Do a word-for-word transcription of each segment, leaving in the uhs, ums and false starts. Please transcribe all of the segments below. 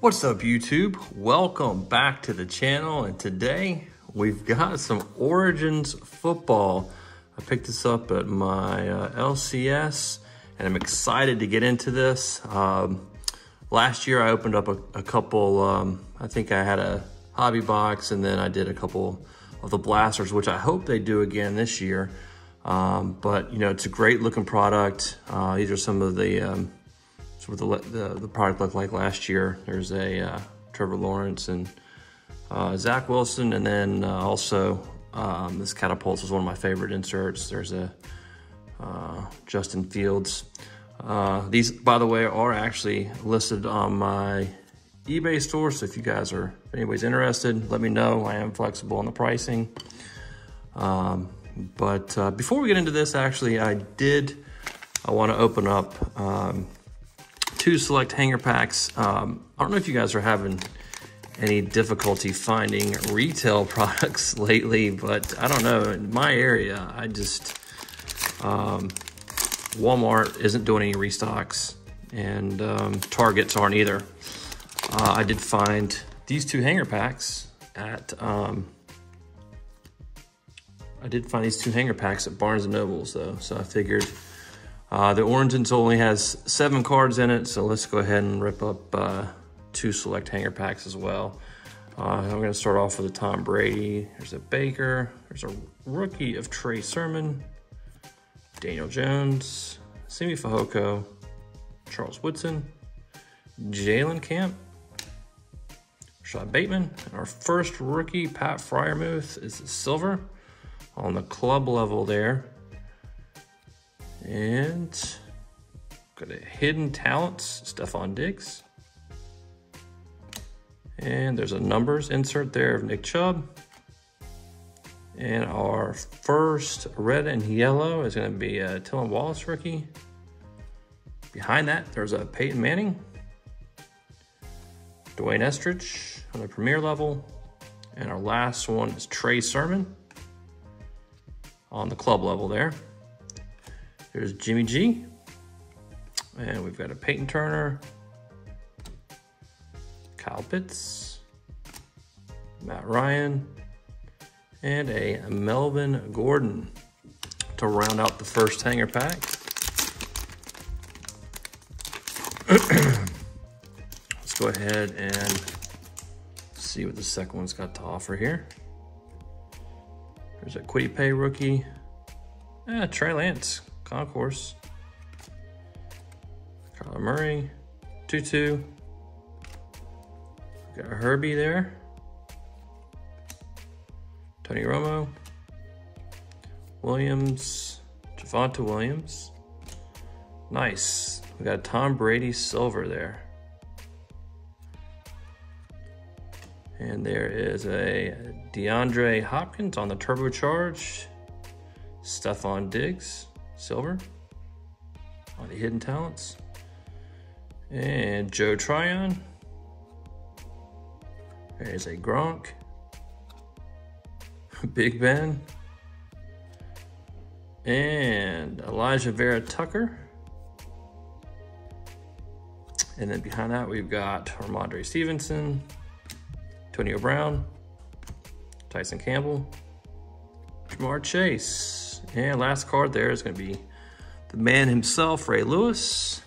What's up, YouTube? Welcome back to the channel, and today we've got some Origins football. I picked this up at my uh, L C S, and I'm excited to get into this. Um, last year I opened up a, a couple, um, I think I had a hobby box, and then I did a couple of the blasters, which I hope they do again this year. Um, but, you know, it's a great looking product. Uh, these are some of the... Um, what the, the, the product looked like last year. There's a uh, Trevor Lawrence and uh, Zach Wilson, and then uh, also um, this Catapults was one of my favorite inserts. There's a uh, Justin Fields. Uh, these, by the way, are actually listed on my eBay store, so if you guys are, if anybody's interested, let me know. I am flexible on the pricing. Um, but uh, before we get into this, actually, I did, I want to open up um, two select hanger packs. Um, I don't know if you guys are having any difficulty finding retail products lately, but I don't know, in my area, I just, um, Walmart isn't doing any restocks, and um, Targets aren't either. Uh, I did find these two hanger packs at, um, I did find these two hanger packs at Barnes and Nobles though, so I figured, Uh, the Origins only has seven cards in it, so let's go ahead and rip up uh, two select hanger packs as well. Uh, I'm gonna start off with a Tom Brady. There's a Baker. There's a rookie of Trey Sermon, Daniel Jones, Simi Fehoko, Charles Woodson, Jalen Camp, Rashad Bateman, and our first rookie, Pat Freiermuth, is silver on the club level there. And got a Hidden Talents, Stefon Diggs. And there's a numbers insert there of Nick Chubb. And our first red and yellow is going to be a Tylan Wallace rookie. Behind that, there's a Peyton Manning, Dwayne Eskridge on the premier level. And our last one is Trey Sermon on the club level there. There's Jimmy G, and we've got a Peyton Turner, Kyle Pitts, Matt Ryan, and a Melvin Gordon to round out the first hanger pack. Let's go ahead and see what the second one's got to offer here. There's a Kwity Paye rookie, ah, Trey Lance. Concourse, Kyler Murray, Tutu, got Herbie there, Tony Romo, Williams, Javonte Williams, nice. We got Tom Brady silver there, and there is a DeAndre Hopkins on the turbocharge, Stefon Diggs silver on the Hidden Talents, and Joe Tryon. There's a Gronk, Big Ben, and Elijah Vera Tucker. And then behind that we've got Ramondre Stevenson, Antonio Brown, Tyson Campbell, Jamar Chase. And last card there is going to be the man himself, Ray Lewis.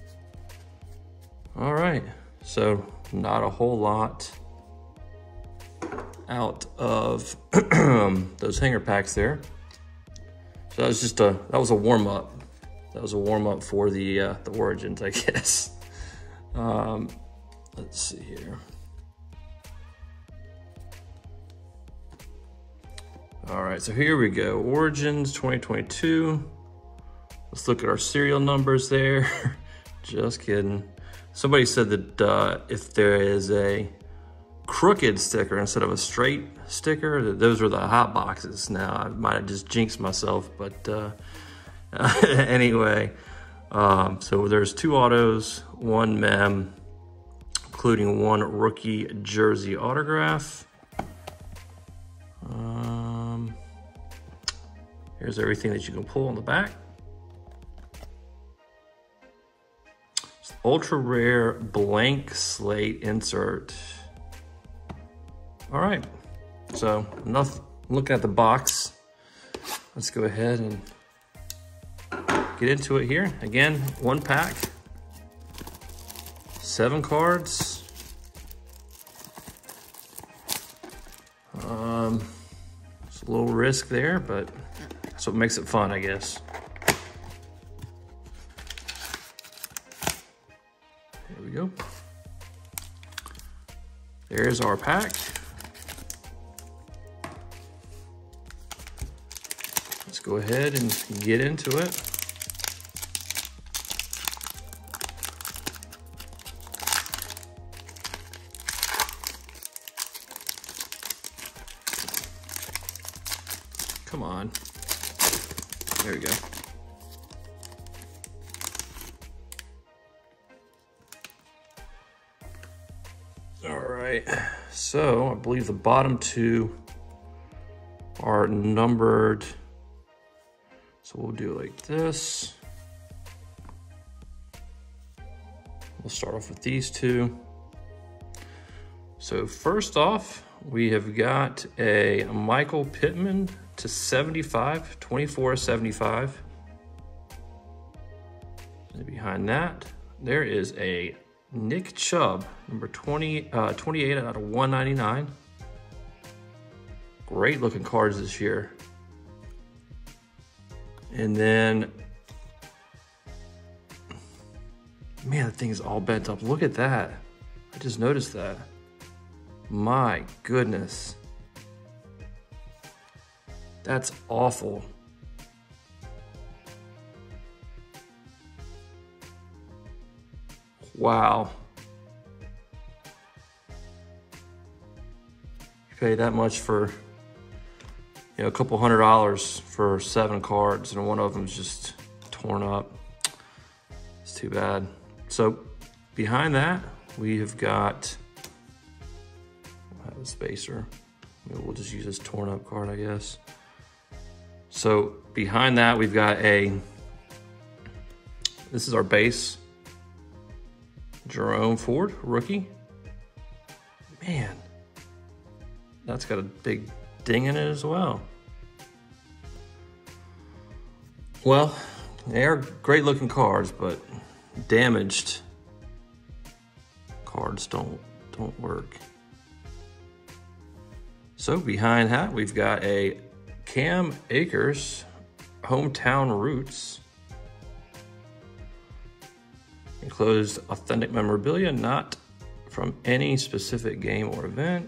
All right, so not a whole lot out of those hanger packs there. So that was just a that was a warm up. That was a warm up for the uh, the Origins, I guess. Um, let's see here. All right, so here we go. Origins twenty twenty-two. Let's look at our serial numbers there. Just kidding. Somebody said that uh, if there is a crooked sticker instead of a straight sticker, that those are the hot boxes. Now, I might have just jinxed myself, but uh, anyway. Um, so there's two autos, one mem, including one rookie jersey autograph. Um, here's everything that you can pull on the back. ultra rare blank slate insert. All right, so enough looking at the box. Let's go ahead and get into it here. Again, one pack, seven cards. Um, it's a little risk there, but that's what makes it fun, I guess. There we go. There's our pack. Let's go ahead and get into it. Come on. There we go. All right. So I believe the bottom two are numbered. So we'll do it like this. We'll start off with these two. So first off, we have got a Michael Pittman to seventy-five, twenty-four seventy-five. And behind that, there is a Nick Chubb, number twenty, uh, twenty-eight out of one ninety-nine. Great looking cards this year. And then, man, the thing is all bent up. Look at that. I just noticed that. My goodness. That's awful. Wow. You pay that much for, you know, a couple hundred dollars for seven cards, and one of them's just torn up. It's too bad. So behind that, we have got, we'll have a spacer. Maybe we'll just use this torn up card, I guess. So behind that, we've got a, this is our base, Jerome Ford, rookie. Man, that's got a big ding in it as well. Well, they are great looking cards, but damaged cards don't, don't work. So behind that, we've got a Cam Akers, Hometown Roots. Enclosed authentic memorabilia, not from any specific game or event.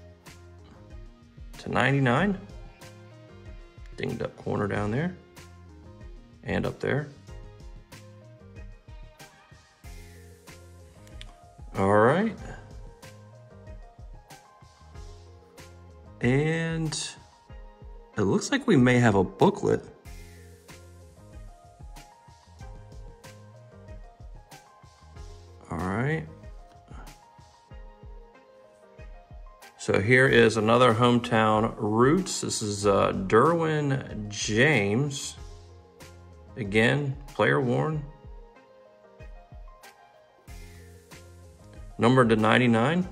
To ninety-nine. Dinged up corner down there. And up there. All right. And it looks like we may have a booklet. All right. So here is another Hometown Roots. This is uh, Derwin James. Again, player worn. Numbered to ninety-nine.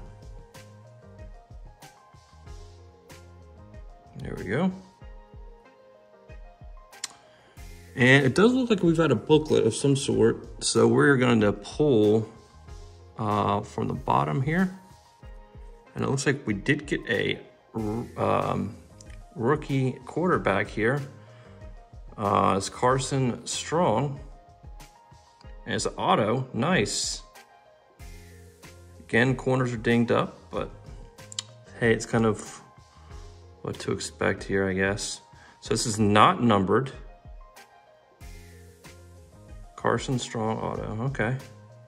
There we go. And it does look like we've got a booklet of some sort. So we're going to pull uh, from the bottom here. And it looks like we did get a um, rookie quarterback here. Uh, it's Carson Strong. And it's an auto, nice. Again, corners are dinged up, but hey, it's kind of what to expect here, I guess. So this is not numbered. Carson Strong auto, okay.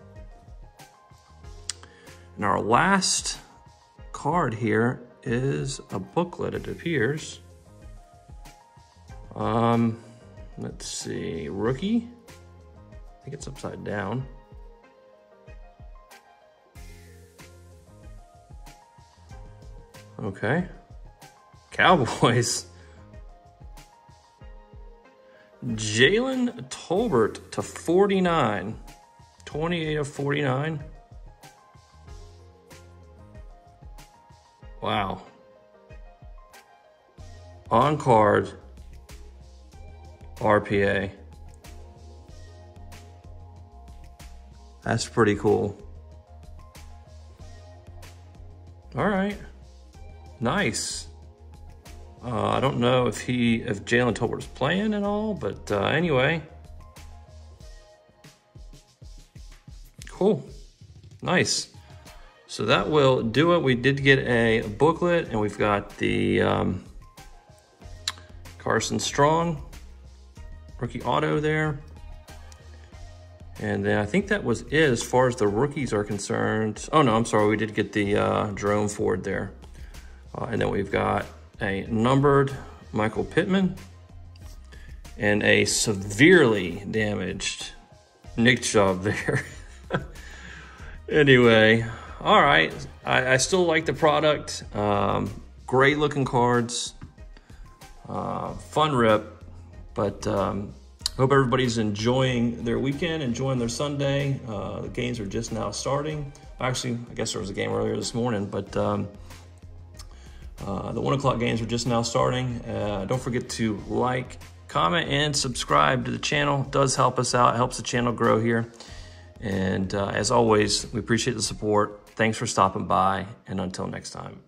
And our last card here is a booklet, it appears. Um, let's see, rookie. I think it's upside down. Okay. Cowboys. Jalen Tolbert to forty-nine. twenty-eight of forty-nine. Wow. On card R P A. That's pretty cool. All right. Nice. Uh, I don't know if he, if Jalen Tolbert's playing at all, but uh, anyway. Cool. Nice. So that will do it. We did get a booklet, and we've got the um, Carson Strong rookie auto there. And then I think that was it as far as the rookies are concerned. Oh no, I'm sorry, we did get the uh, Jerome Ford there. Uh, and then we've got a numbered Michael Pittman and a severely damaged Nick Chubb there. Anyway, all right, I, I still like the product. Um, great looking cards, uh, fun rip, but um, hope everybody's enjoying their weekend, enjoying their Sunday. Uh, the games are just now starting. Actually, I guess there was a game earlier this morning, but um, uh, the one o'clock games are just now starting. Uh, don't forget to like, comment, and subscribe to the channel. It does help us out. It helps the channel grow here. And uh, as always, we appreciate the support. Thanks for stopping by, and until next time.